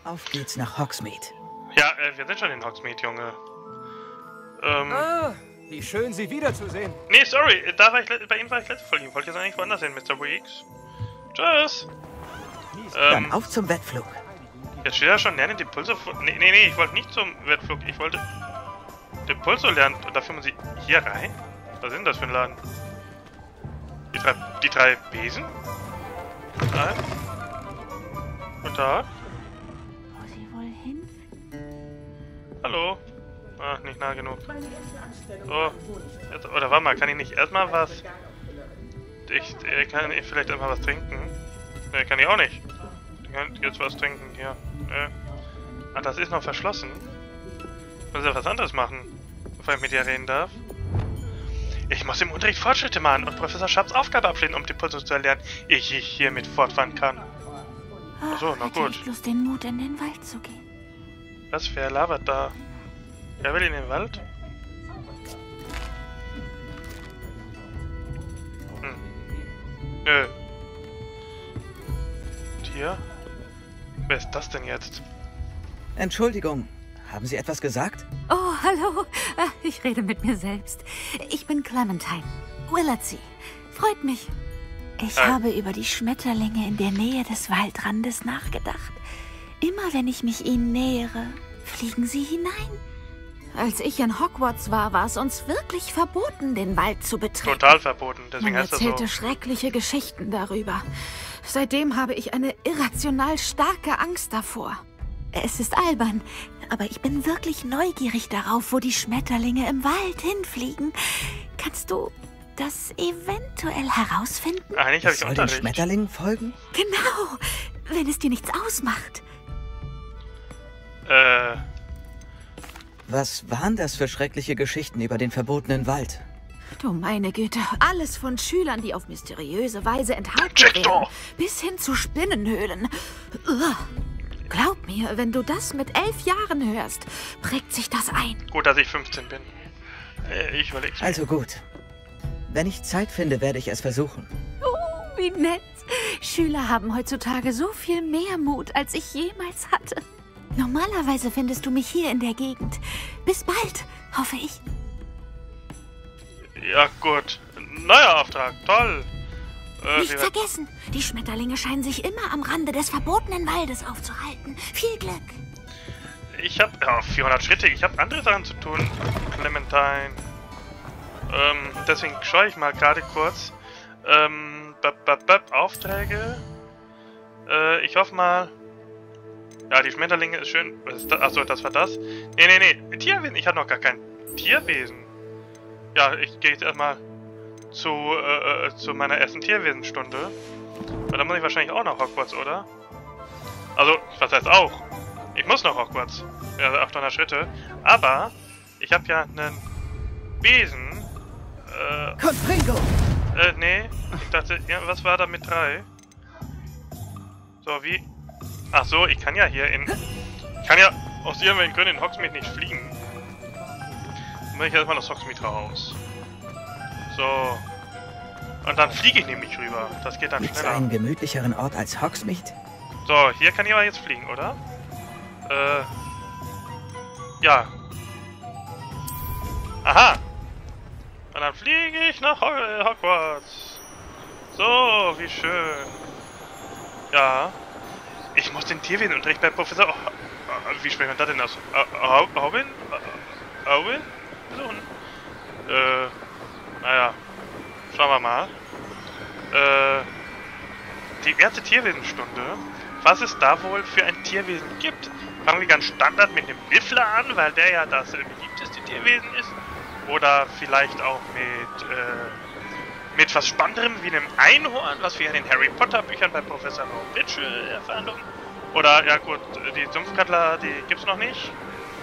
Auf geht's nach Hogsmeade. Ja, wir sind schon in Hogsmeade, Junge. Wie schön, Sie wiederzusehen. Nee, sorry, bei Ihnen war ich letzte Folge. Ich wollte jetzt eigentlich woanders hin, Mr. Weeks. Tschüss. Dann auf zum Wettflug. Jetzt steht da schon, lernen die Pulse... Nee, ich wollte nicht zum Wettflug. Ich wollte den Pulso lernen. Und dafür muss ich hier rein? Was ist denn das für ein Laden? Die drei Besen? Nein. Guten Tag. Wo sie wohl hin? Hallo. Ach, nicht nah genug. So. Jetzt, oder warte mal, kann ich nicht erstmal was... kann ich vielleicht erstmal was trinken? Ne, kann ich auch nicht. Ich kann jetzt was trinken hier. Ah, das ist noch verschlossen. Ich muss ja was anderes machen, bevor ich mit dir reden darf. Ich muss im Unterricht Fortschritte machen und Professor Sharps Aufgabe ablehnen, um die Pulse zu erlernen, ehe ich hiermit fortfahren kann. Achso, na gut. Ich bloß den Mut, in den Wald zu gehen. Was, wer labert da? Wer will in den Wald? Nö. Tier? Wer ist das denn jetzt? Entschuldigung, haben Sie etwas gesagt? Oh, hallo. Ich rede mit mir selbst. Ich bin Clementine. Willardsey. Freut mich. Ich habe über die Schmetterlinge in der Nähe des Waldrandes nachgedacht. Immer wenn ich mich ihnen nähere, fliegen sie hinein. Als ich in Hogwarts war, war es uns wirklich verboten, den Wald zu betreten. Total verboten, deswegen Man heißt das so. erzählte schreckliche Geschichten darüber. Seitdem habe ich eine irrational starke Angst davor. Es ist albern, aber ich bin wirklich neugierig darauf, wo die Schmetterlinge im Wald hinfliegen. Kannst du das eventuell herausfinden? Eigentlich habe ich Soll den Unterricht. Schmetterlingen folgen? Genau, wenn es dir nichts ausmacht. Was waren das für schreckliche Geschichten über den verbotenen Wald? Du meine Güte, alles von Schülern, die auf mysteriöse Weise enthalten Check werden, doch! bis hin zu Spinnenhöhlen. Glaub mir, wenn du das mit 11 Jahren hörst, prägt sich das ein. Gut, dass ich 15 bin. Ich überleg's mir. Also gut. Wenn ich Zeit finde, werde ich es versuchen. Oh, wie nett. Schüler haben heutzutage so viel mehr Mut, als ich jemals hatte. Normalerweise findest du mich hier in der Gegend. Bis bald, hoffe ich. Ja, gut. Neuer Auftrag, toll. Nicht vergessen, die Schmetterlinge scheinen sich immer am Rande des verbotenen Waldes aufzuhalten. Viel Glück. Ich habe 400 Schritte. Ich habe andere Sachen zu tun. Clementine. Deswegen schaue ich mal gerade kurz. Aufträge. Ich hoffe mal. Ja, die Schmetterlinge ist schön. Was ist das? Achso, das war das. Nee. Tierwesen. Ich habe noch gar kein Tierwesen. Ja, ich gehe jetzt erstmal zu meiner ersten Tierwesenstunde. Weil da muss ich wahrscheinlich auch nach Hogwarts, oder? Also, was heißt auch? Ich muss nach Hogwarts. Ja, 800 Schritte. Aber ich habe ja einen Besen. Confringo! Nee. Ich dachte, ja, was war da mit 3? So, wie? Ach so, ich kann ja hier ich kann ja aus irgendwelchen Gründen in Hogsmeade nicht fliegen. Dann muss ich erstmal aus Hogsmeade raus. So. Und dann fliege ich nämlich rüber. Das geht dann Gibt's schneller. einen gemütlicheren Ort als Hogsmeade? So, hier kann ich aber jetzt fliegen, oder? Ja. Aha. Und dann fliege ich nach Hogwarts. So, wie schön. Ja. Ich muss den Tierwesenunterricht bei Professor... wie spricht man das denn aus? Owen? Owen? So, naja. Schauen wir mal. Die erste Tierwesenstunde. Was es da wohl für ein Tierwesen gibt. Fangen wir ganz Standard mit dem Wiffler an, weil der ja das beliebteste Tierwesen ist. Oder vielleicht auch mit was Spannenderem wie einem Einhorn, was wir in den Harry Potter Büchern bei Professor Umbridge erfahren durften. Oder, ja gut, die Sumpfkattler, die gibt's noch nicht.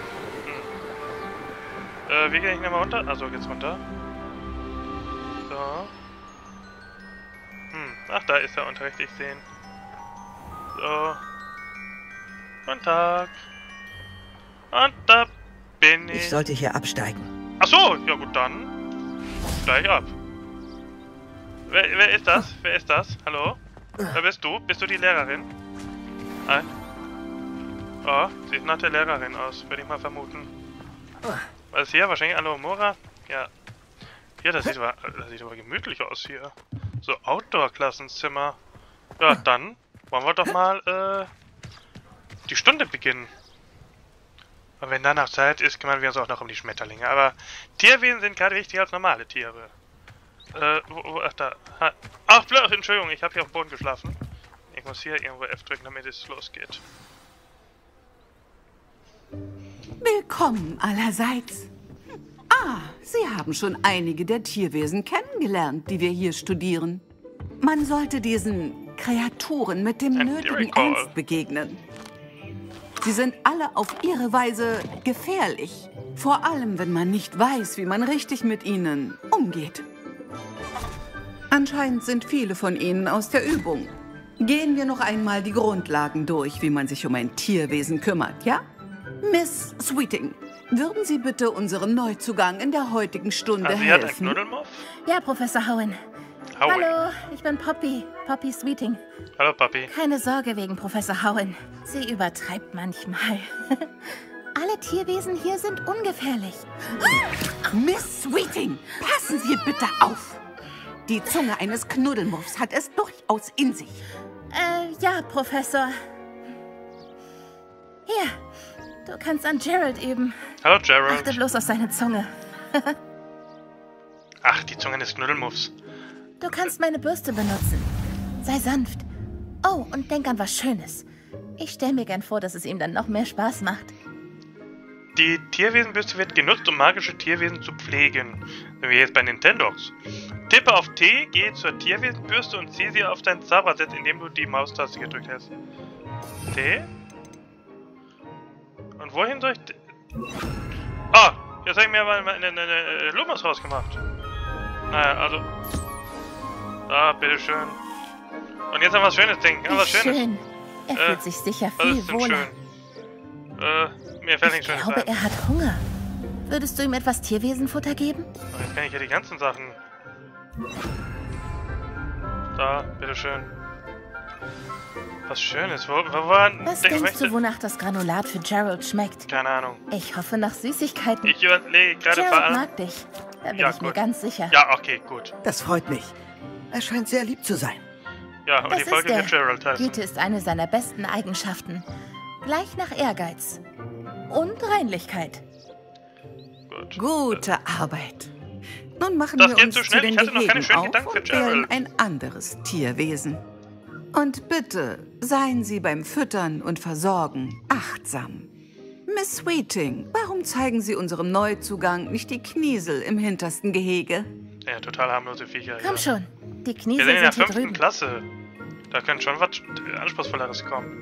Wie gehe ich nochmal runter? Also geht's runter. So. Ach, da ist der Unterricht, ich sehe ihn. So. Guten Tag. Und da bin ich. Ich sollte hier absteigen. Ach so, ja gut, dann steig ab. Wer ist das? Wer ist das? Hallo? Wer bist du? Bist du die Lehrerin? Nein. Oh, sieht nach der Lehrerin aus, würde ich mal vermuten. Was ist hier? Wahrscheinlich Alohomora? Ja. Hier, das sieht aber gemütlich aus hier. So Outdoor-Klassenzimmer. Ja, dann wollen wir doch mal die Stunde beginnen. Und wenn danach Zeit ist, kümmern wir uns auch noch um die Schmetterlinge. Aber Tierwesen sind gerade wichtiger als normale Tiere. Ach, da. Ach, Entschuldigung, ich habe hier auf dem Boden geschlafen. Ich muss hier irgendwo F drücken, damit es losgeht. Willkommen allerseits. Ah, Sie haben schon einige der Tierwesen kennengelernt, die wir hier studieren. Man sollte diesen Kreaturen mit dem nötigen Ernst begegnen. Sie sind alle auf ihre Weise gefährlich. Vor allem, wenn man nicht weiß, wie man richtig mit ihnen umgeht. Anscheinend sind viele von ihnen aus der Übung. Gehen wir noch einmal die Grundlagen durch, wie man sich um ein Tierwesen kümmert, ja? Miss Sweeting, würden Sie bitte unserem Neuzugang in der heutigen Stunde helfen? Hat ein Knuddelmuff? Ja, Professor Howen. Hallo, ich bin Poppy. Poppy Sweeting. Hallo, Poppy. Keine Sorge wegen Professor Howen. Sie übertreibt manchmal. Alle Tierwesen hier sind ungefährlich. Miss Sweeting, passen Sie bitte auf. Die Zunge eines Knuddelmuffs hat es durchaus in sich. Ja, Professor. Hier, du kannst an Gerald üben. Hallo, Gerald. Achte bloß auf seine Zunge. Ach, die Zunge des Knuddelmuffs. Du kannst meine Bürste benutzen. Sei sanft. Oh, und denk an was Schönes. Ich stelle mir gern vor, dass es ihm dann noch mehr Spaß macht. Die Tierwesenbürste wird genutzt, um magische Tierwesen zu pflegen. Wenn wir jetzt bei Nintendogs. Tippe auf T, geh zur Tierwesenbürste und zieh sie auf deinen Zaubersatz, indem du die Maustaste gedrückt hast. T? Und wohin soll ich... Ah, jetzt habe ich mir aber eine Lumos rausgemacht. Naja, also... Ah, bitteschön. Und jetzt noch was Schönes denken. Ja, was Schönes. Schön. Er fühlt sich sicher Was viel ist denn wohler. schön? Mir fällt nichts Schönes Ich glaube, ein. er hat Hunger. Würdest du ihm etwas Tierwesenfutter geben? Und jetzt kann ich ja die ganzen Sachen... Da, bitteschön. Was Schönes. Wo waren... Was denkst du, wonach das Granulat für Gerald schmeckt? Keine Ahnung. Ich hoffe nach Süßigkeiten. Ich überlege gerade Gerald vor allem... mag dich. Da bin Ja, ich mir gut. ganz sicher. Ja, okay, gut. Das freut mich. Er scheint sehr lieb zu sein. Ja, und Das die Folge ist wird Gerald heißen. Güte ist eine seiner besten Eigenschaften. Gleich nach Ehrgeiz. Und Reinlichkeit. Gut. Gute Arbeit. Nun machen Das wir geht uns so zu schnell, den ich hatte noch keine Gehegen schönen auf Gedanken für und wählen Gerald. ein anderes Tierwesen. Und bitte, seien Sie beim Füttern und Versorgen achtsam. Miss Sweeting, warum zeigen Sie unserem Neuzugang nicht die Kniesel im hintersten Gehege? Ja, total harmlose Viecher. Komm ja. schon. Die Wir Kniesel sind in der sind hier 5. drüben. Klasse. Da könnte schon was Anspruchsvolleres kommen.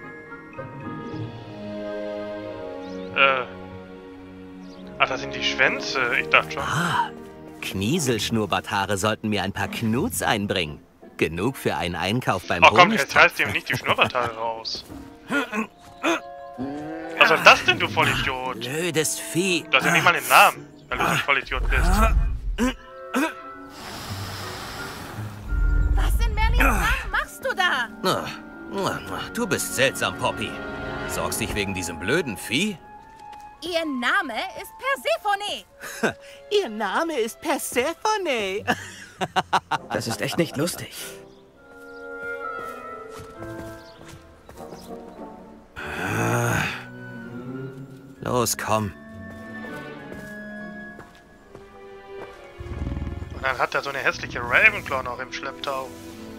Ach, das sind die Schwänze. Ich dachte schon. Ah, Knieselschnurrbarthaare sollten mir ein paar Knuts einbringen. Genug für einen Einkauf beim Oh komm, jetzt Honigtopf. reißt ihm nicht die Schnurrbarthaare raus. Was soll das denn, du Vollidiot? Blödes Vieh. Du hast ja nicht mal den Namen, weil du so ein Vollidiot bist. Was in Merlins Namen machst du da? Du bist seltsam, Poppy. Sorgst dich wegen diesem blöden Vieh? Ihr Name ist Persephone. Ihr Name ist Persephone. Das ist echt nicht lustig. Los, komm. Und dann hat er so eine hässliche Ravenclaw noch im Schlepptau.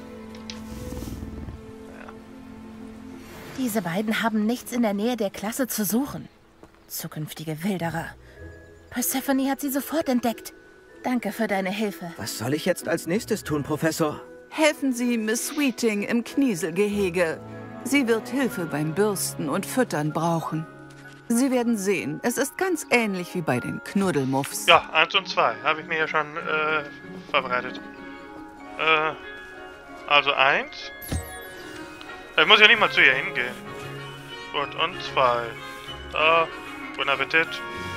Diese beiden haben nichts in der Nähe der Klasse zu suchen. Zukünftige Wilderer. Persephone hat sie sofort entdeckt. Danke für deine Hilfe. Was soll ich jetzt als nächstes tun, Professor? Helfen Sie Miss Sweeting im Knieselgehege. Sie wird Hilfe beim Bürsten und Füttern brauchen. Sie werden sehen, es ist ganz ähnlich wie bei den Knuddelmuffs. Ja, 1 und 2 habe ich mir ja schon vorbereitet. Also 1. Ich muss ja nicht mal zu ihr hingehen. Gut, und 2. Da, guten Appetit.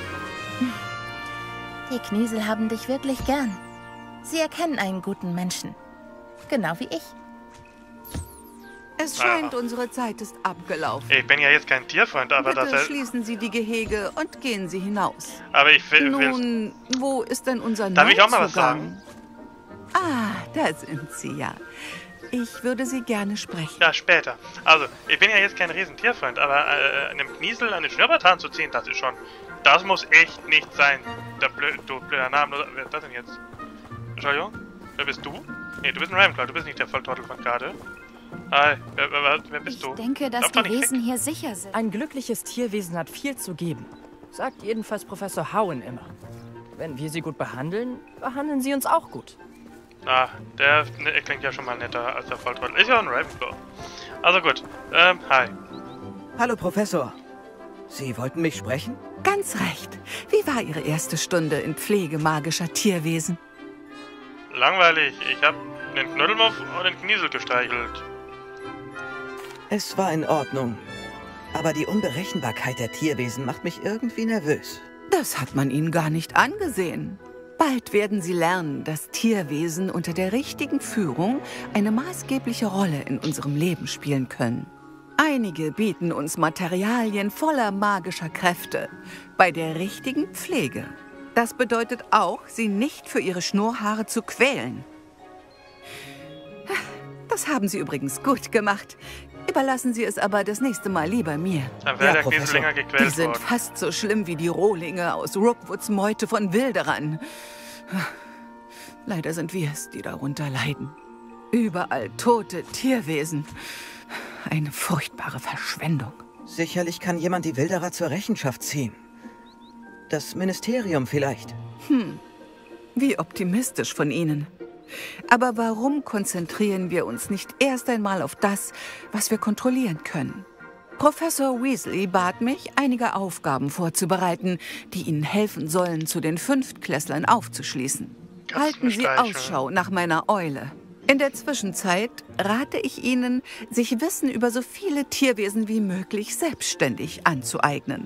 Die Kniesel haben dich wirklich gern. Sie erkennen einen guten Menschen. Genau wie ich. Es scheint, unsere Zeit ist abgelaufen. Ich bin ja jetzt kein Tierfreund, aber Bitte das... schließen Sie die Gehege und gehen Sie hinaus. Aber ich will... Nun, wo ist denn unser Darf ich auch mal was Neuzugang? sagen? Ah, da sind Sie ja. Ich würde Sie gerne sprechen. Ja, später. Also, ich bin ja jetzt kein Riesentierfreund, aber einem Kniesel an den Schnurrbart zu ziehen, das ist schon... Das muss echt nicht sein. Du blöder Name. Wer ist das denn jetzt? Entschuldigung? Wer bist du? Nee, du bist ein Ravenclaw, du bist nicht der Volltrottel von gerade. Hi, wer bist du? Ich denke, dass Lauf die doch nicht Wesen weg. hier sicher sind. Ein glückliches Tierwesen hat viel zu geben. Sagt jedenfalls Professor Howen immer. Wenn wir sie gut behandeln, behandeln sie uns auch gut. Ah, der klingt ja schon mal netter als der Volltrottel. Ist ja ein Ravenclaw. Also gut, hi. Hallo, Professor. Sie wollten mich sprechen? Ganz recht. Wie war Ihre erste Stunde in Pflege magischer Tierwesen? Langweilig, ich hab den Knuddelmuff und den Kniesel gestreichelt. Es war in Ordnung. Aber die Unberechenbarkeit der Tierwesen macht mich irgendwie nervös. Das hat man Ihnen gar nicht angesehen. Bald werden Sie lernen, dass Tierwesen unter der richtigen Führung eine maßgebliche Rolle in unserem Leben spielen können. Einige bieten uns Materialien voller magischer Kräfte bei der richtigen Pflege. Das bedeutet auch, sie nicht für ihre Schnurrhaare zu quälen. Das haben Sie übrigens gut gemacht. Überlassen Sie es aber das nächste Mal lieber mir. Dann wäre Ja, der Kniesel Professor. länger gequält Die sind worden. fast so schlimm wie die Rohlinge aus Rookwoods Meute von Wilderern. Leider sind wir es, die darunter leiden. Überall tote Tierwesen. Eine furchtbare Verschwendung. Sicherlich kann jemand die Wilderer zur Rechenschaft ziehen. Das Ministerium vielleicht. Wie optimistisch von Ihnen. Aber warum konzentrieren wir uns nicht erst einmal auf das, was wir kontrollieren können? Professor Weasley bat mich, einige Aufgaben vorzubereiten, die Ihnen helfen sollen, zu den Fünftklässlern aufzuschließen. Halten Sie Katzenstreicheln. Ausschau nach meiner Eule. In der Zwischenzeit rate ich Ihnen, sich Wissen über so viele Tierwesen wie möglich selbstständig anzueignen.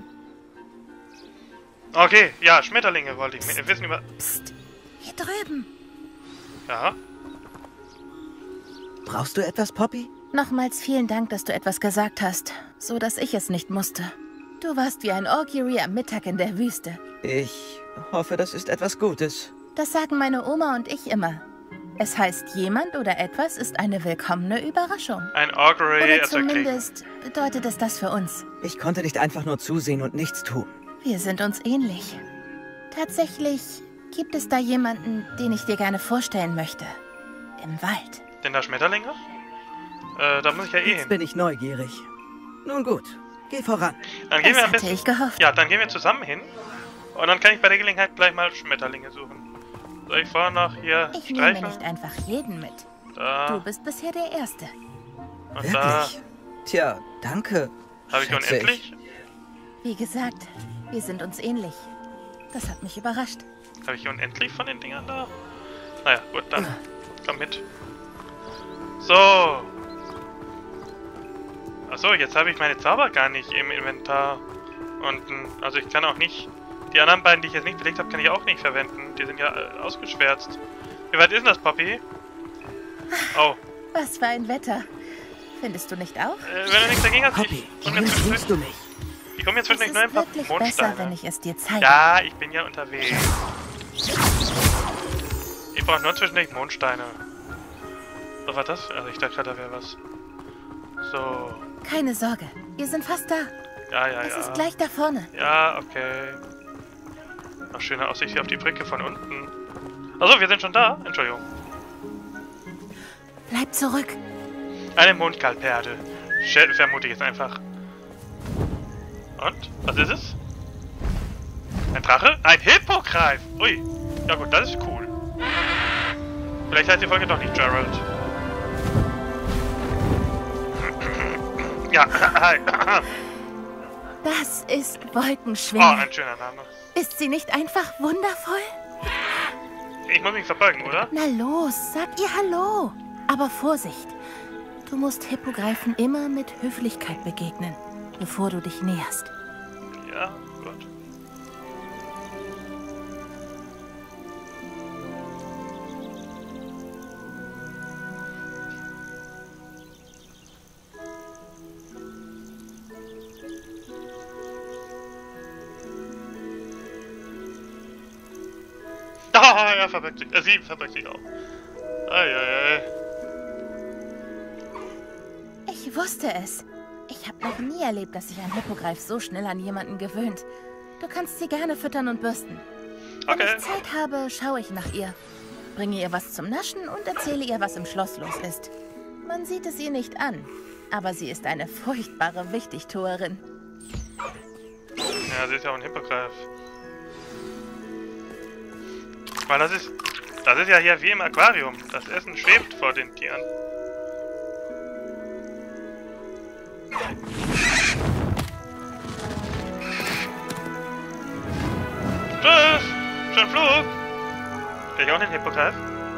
Okay, ja, Schmetterlinge wollte ich wissen über... Psst, hier drüben. Ja, Brauchst du etwas, Poppy? Nochmals vielen Dank, dass du etwas gesagt hast, so dass ich es nicht musste. Du warst wie ein Orkiri am Mittag in der Wüste. Ich hoffe, das ist etwas Gutes. Das sagen meine Oma und ich immer. Es heißt, jemand oder etwas ist eine willkommene Überraschung. ein Augury Oder als Erkriegen. zumindest bedeutet es das für uns. Ich konnte nicht einfach nur zusehen und nichts tun. Wir sind uns ähnlich. Tatsächlich gibt es da jemanden, den ich dir gerne vorstellen möchte. Im Wald. Denn da Schmetterlinge? Da muss ich ja eh Jetzt hin. bin ich neugierig. Nun gut, geh voran. Dann gehen Das wir am hatte besten... ich gehofft. Ja, dann gehen wir zusammen hin. Und dann kann ich bei der Gelegenheit gleich mal Schmetterlinge suchen. Soll ich vorher noch hier Ich nehme streicheln? nicht einfach jeden mit. Du Da bist bisher der Erste. und da. Wirklich? Tja, danke. Habe ich schätze unendlich? Wie gesagt, wir sind uns ähnlich. Das hat mich überrascht. Habe ich unendlich von den Dingern da? Naja, gut, dann komm mit. So. Achso, jetzt habe ich meine Zauber gar nicht im Inventar. Und, also ich kann auch nicht... Die anderen beiden, die ich jetzt nicht belegt habe, kann ich auch nicht verwenden. Die sind ja ausgeschwärzt. Wie weit ist denn das, Poppy? Oh, Was für ein Wetter. Findest du nicht auch? wenn du nichts dagegen hast, Poppy, ich komme wohin jetzt bringst du mich? Ich komme jetzt Es zwischendurch ist nur ein paar wirklich besser, Mondsteine. wenn ich es dir zeige. Ja, ich bin ja unterwegs. Ich brauche nur zwischendurch Mondsteine. Was war das? Also ich dachte gerade, da wäre was. So. Keine Sorge, wir sind fast da. Ja, ja, Es ja. ist gleich da vorne. Ja, okay. Noch schöne Aussicht hier auf die Brücke von unten. Also, wir sind schon da. Entschuldigung. Bleib zurück. Eine Mondkalperde. Vermute ich jetzt einfach. Und? Was ist es? Ein Drache? Ein Hippogreif! Ui. Ja gut, das ist cool. Vielleicht heißt die Folge doch nicht Gerald. Ja, hi. Das ist Oh, Wolkenschwinge. ein schöner Name. Ist sie nicht einfach wundervoll? Ich muss mich verbeugen, oder? Na los, sag ihr Hallo. Aber Vorsicht. Du musst Hippogreifen immer mit Höflichkeit begegnen, bevor du dich näherst. Ja, gut. Ah, er verbirgt sich. Sie verbirgt sich auch. Eieiei. Ich wusste es. Ich habe noch nie erlebt, dass sich ein Hippogreif so schnell an jemanden gewöhnt. Du kannst sie gerne füttern und bürsten. Wenn ich Zeit habe, schaue ich nach ihr. Bringe ihr was zum Naschen und erzähle ihr, was im Schloss los ist. Man sieht es ihr nicht an, aber sie ist eine furchtbare Wichtigtuerin. Ja, sie ist ja auch ein Hippogreif. Weil das ist ja hier wie im Aquarium. Das Essen schwebt vor den Tieren. Tschüss! Schönen Flug! Bin ich auch ein Hippogreif?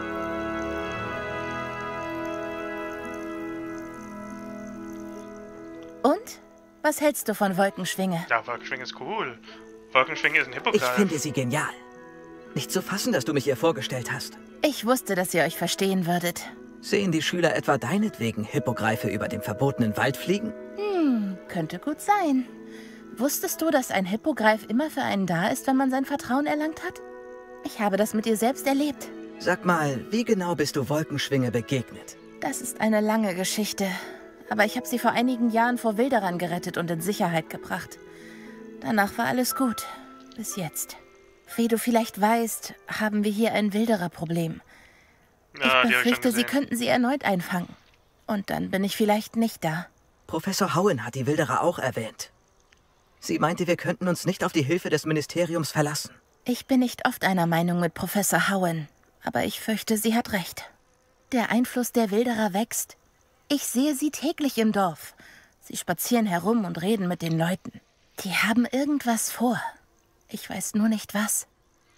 Und? Was hältst du von Wolkenschwinge? Ja, Wolkenschwinge ist cool. Wolkenschwinge ist ein Hippogreif. Ich finde sie genial. Nicht zu fassen, dass du mich ihr vorgestellt hast. Ich wusste, dass ihr euch verstehen würdet. Sehen die Schüler etwa deinetwegen Hippogreife über dem verbotenen Wald fliegen? Könnte gut sein. Wusstest du, dass ein Hippogreif immer für einen da ist, wenn man sein Vertrauen erlangt hat? Ich habe das mit ihr selbst erlebt. Sag mal, wie genau bist du Wolkenschwinge begegnet? Das ist eine lange Geschichte. Aber ich habe sie vor einigen Jahren vor Wilderern gerettet und in Sicherheit gebracht. Danach war alles gut. Bis jetzt. Wie du vielleicht weißt, haben wir hier ein Wildererproblem. Ja, ich befürchte, sie könnten sie erneut einfangen. Und dann bin ich vielleicht nicht da. Professor Howen hat die Wilderer auch erwähnt. Sie meinte, wir könnten uns nicht auf die Hilfe des Ministeriums verlassen. Ich bin nicht oft einer Meinung mit Professor Howen, aber ich fürchte, sie hat recht. Der Einfluss der Wilderer wächst. Ich sehe sie täglich im Dorf. Sie spazieren herum und reden mit den Leuten. Die haben irgendwas vor. Ich weiß nur nicht was.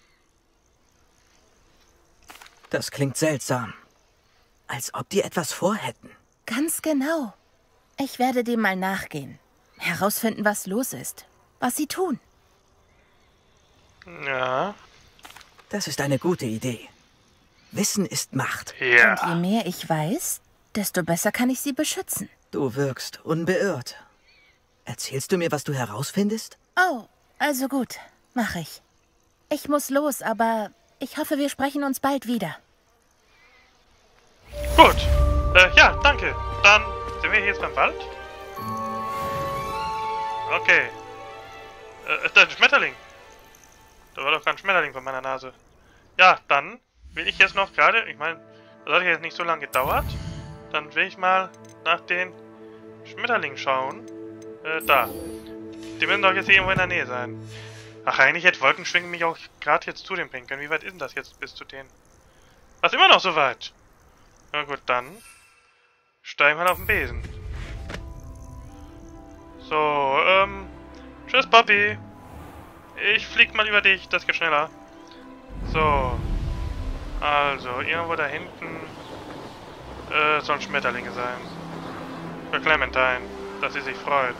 Das klingt seltsam. Als ob die etwas vorhätten. Ganz genau. Ich werde dem mal nachgehen. Herausfinden, was los ist. Was sie tun. Ja. Das ist eine gute Idee. Wissen ist Macht. Ja. Und je mehr ich weiß, desto besser kann ich sie beschützen. Du wirkst unbeirrt. Erzählst du mir, was du herausfindest? Oh, also gut. Mach ich. Ich muss los, aber ich hoffe, wir sprechen uns bald wieder. Gut. Ja, danke. Dann sind wir hier jetzt beim Wald. Okay. Ist da ein Schmetterling? Da war doch kein Schmetterling von meiner Nase. Ja, dann will ich jetzt noch gerade, ich meine, das hat jetzt nicht so lange gedauert. Dann will ich mal nach den Schmetterlingen schauen. Da. Die müssen doch jetzt hier irgendwo in der Nähe sein. Ach, eigentlich hätte Wolkenschwingen mich auch gerade jetzt zu dem bringen können. Wie weit ist denn das jetzt bis zu denen? Was, immer noch so weit? Na gut, dann steigen wir auf den Besen. So, tschüss, Poppy. Ich flieg mal über dich, das geht schneller. So. Also, irgendwo da hinten sollen Schmetterlinge sein. Für Clementine, dass sie sich freut.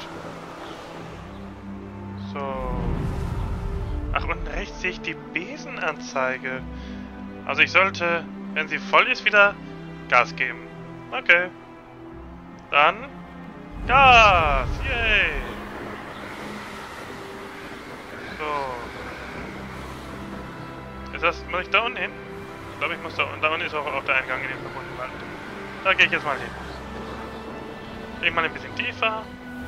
So. Ach, unten rechts sehe ich die Besenanzeige. Also ich sollte, wenn sie voll ist, wieder Gas geben. Okay. Dann Gas! Yay! So. Ist das, muss ich da unten hin? Ich glaube, ich muss da unten. Da unten ist auch der Eingang in den verbundenen Wald. Da gehe ich jetzt mal hin. Gehe mal ein bisschen tiefer.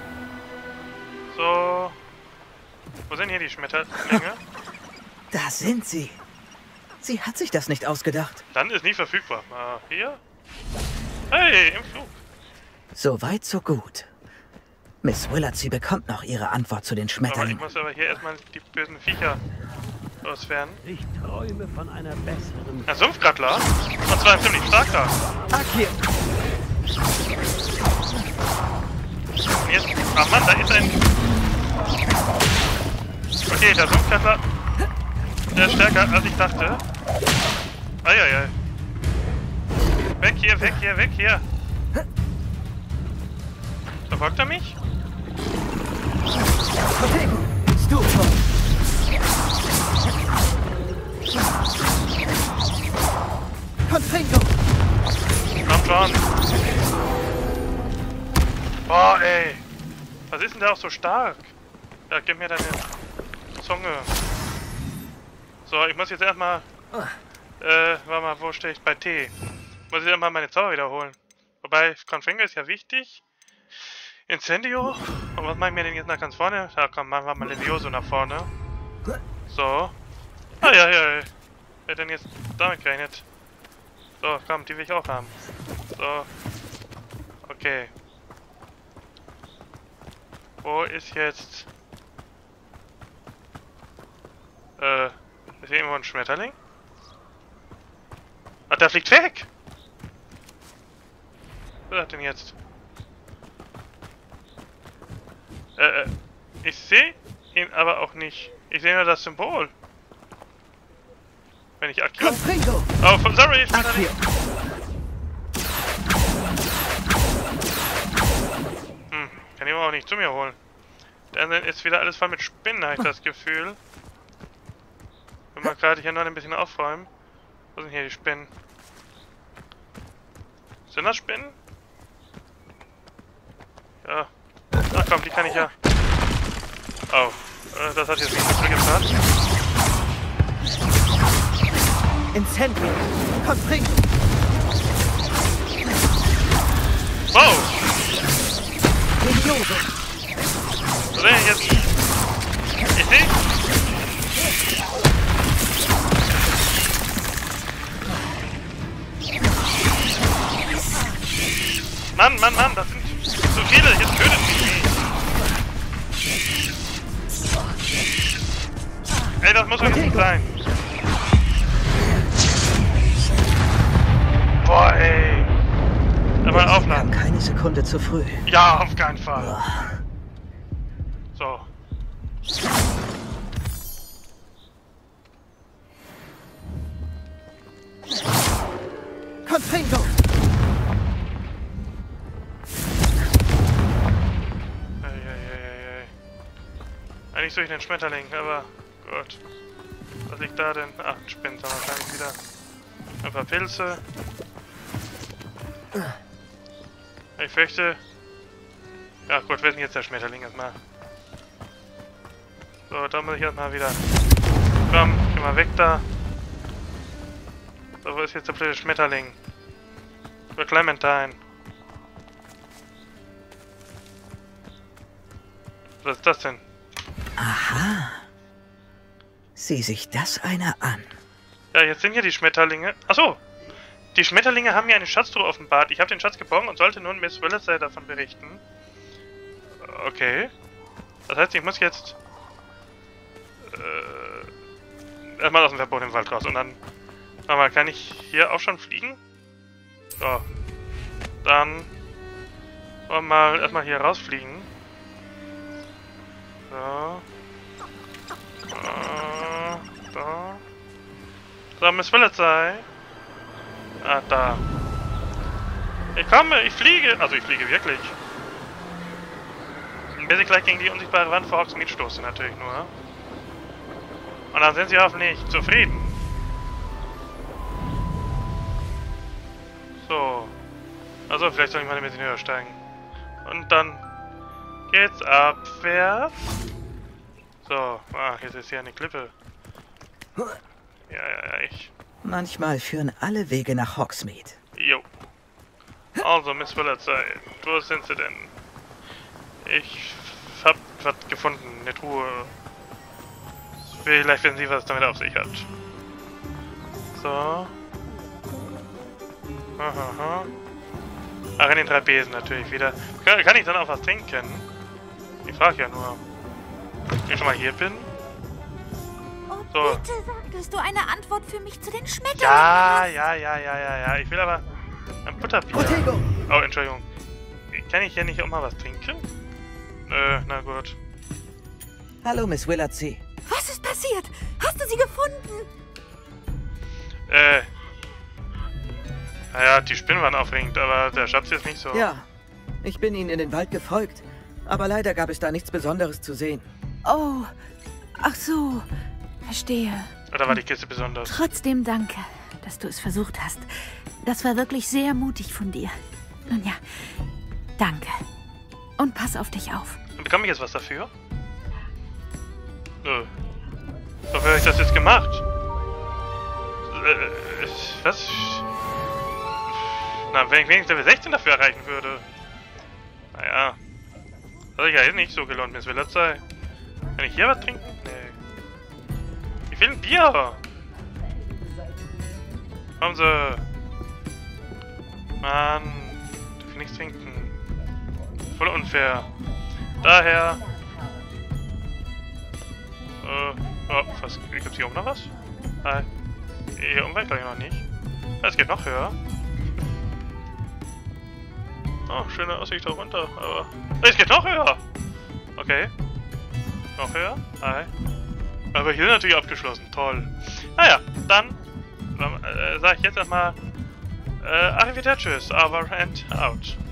So. Wo sind hier die Schmetterlinge? Da sind sie. Sie hat sich das nicht ausgedacht. Dann ist nie verfügbar. Hier? Hey, im Flug. So weit, so gut. Miss Willard, sie bekommt noch ihre Antwort zu den Aber ich Schmetterlingen. muss aber hier erstmal die bösen Viecher loswerden. Ich träume von einer besseren... Ein Sumpfkrattler? Und zwar ein ziemlich starker. Akir! Und jetzt... Ach Mann, da ist ein... Okay, der Sumpfkrattler... Der ist stärker, als ich dachte. Eieiei. Weg hier, weg hier, weg hier. Verfolgt er mich? Stufe! Confringo! Komm schon. Boah, ey. Was ist denn der auch so stark? Ja, gib mir deine Zunge. So, ich muss jetzt erstmal Warte mal, wo stehe ich? Bei T. Muss ich dann mal meine Zauber wiederholen. Wobei, Confringo ist ja wichtig. Incendio. Und was mache ich mir denn jetzt nach ganz vorne? Da komm, machen wir mal Levioso nach vorne. So. Ah ja. Wer denn jetzt damit gerechnet? So, komm, die will ich auch haben. So. Okay. Wo ist jetzt... ist hier irgendwo ein Schmetterling? Ach, der fliegt weg! Was ist das denn jetzt? Ich sehe ihn aber auch nicht. Ich sehe nur das Symbol. Wenn ich Akio... Oh, sorry, Schmetterling! Kann ich aber auch nicht zu mir holen. Dann ist wieder alles voll mit Spinnen, habe ich das Gefühl. Wenn wir gerade hier noch ein bisschen aufräumen. Wo sind hier die Spinnen? Sind das Spinnen? Ja. Ach komm, die kann ich ja. Oh. Das hat jetzt nicht so viel getan. Incendio. Confringo. Wow! Levioso. Was denn jetzt? Ich sehe. Mann, das sind zu viele. Jetzt tötet mich nicht. Ey, das muss doch jetzt nicht sein. Boah, ey. Aber aufladen. Keine Sekunde zu früh. Ja, auf keinen Fall. So. Confringo. Eigentlich suche ich den Schmetterling, aber gut. Was liegt da denn? Ach, ein Spinner wahrscheinlich wieder. Ein paar Pilze. Ich fürchte... Ja gut, wer ist denn jetzt der Schmetterling erstmal? So, da muss ich erstmal wieder... Komm, geh mal weg da. So, wo ist jetzt der blöde Schmetterling? Für Clementine. Was ist das denn? Aha. Sieh sich das einer an. Ja, jetzt sind hier die Schmetterlinge. Achso! Die Schmetterlinge haben mir eine Schatztruhe offenbart. Ich habe den Schatz geborgen und sollte nun Miss Willetsey davon berichten. Okay. Das heißt, ich muss jetzt... erstmal aus dem verbotenen Wald raus und dann... Aber kann ich hier auch schon fliegen? So. Dann... wollen wir mal erstmal hier rausfliegen. So. So. So, Miss Willetsey. Ah, da. Ich komme, ich fliege. Also ich fliege wirklich. Bis ich gleich gegen die unsichtbare Wand vor Hogsmeade stoße natürlich nur. Und dann sind sie hoffentlich zufrieden. So. Also vielleicht soll ich mal ein bisschen höher steigen. Und dann geht's abwärts. So, jetzt ist hier eine Klippe. Ja, ich... Manchmal führen alle Wege nach Hogsmeade. Jo. Also, Miss Willetsey, wo sind sie denn? Ich hab was gefunden, eine Truhe. Vielleicht wissen Sie, was es damit auf sich hat. So. Aha. Ach, in den 3 Besen natürlich wieder. Kann ich dann auch was trinken? Ich frage ja nur. Wenn ich schon mal hier bin. So. Bitte sag, dass du eine Antwort für mich zu den Schmetterlingen Ja. Ich will aber ein Butterbier. Protego. Oh, Entschuldigung. Kann ich hier nicht auch mal was trinken? Na gut. Hallo, Miss Willetsey. Was ist passiert? Hast du sie gefunden? Naja, die Spinnen waren aufregend, aber der Schatz ist nicht so. Ja, ich bin Ihnen in den Wald gefolgt. Aber leider gab es da nichts Besonderes zu sehen. Oh, ach so. Verstehe. Oder war die Kiste besonders? Trotzdem danke, dass du es versucht hast. Das war wirklich sehr mutig von dir. Nun ja, danke. Und pass auf dich auf. Bekomme ich jetzt was dafür? Nö. Wofür habe ich das jetzt gemacht? Was? Na, wenn ich wenigstens Level 16 dafür erreichen würde. Naja. Das hat sich ja jetzt nicht so gelohnt, Miss Willazai. Kann ich hier was trinken? Nee. Ich will ein Bier! Kommen Sie! Mann, ich will nichts trinken. Voll unfair. Daher. Oh, was? Gibt's hier oben noch was? Nein. Hier oben war ich gleich noch nicht. Es geht noch höher. Oh, schöne Aussicht da runter, aber... Es geht noch höher! Okay. Noch höher? Hi. Aber hier natürlich abgeschlossen. Toll. Naja, dann sage ich jetzt erstmal Arrivederci, over and out.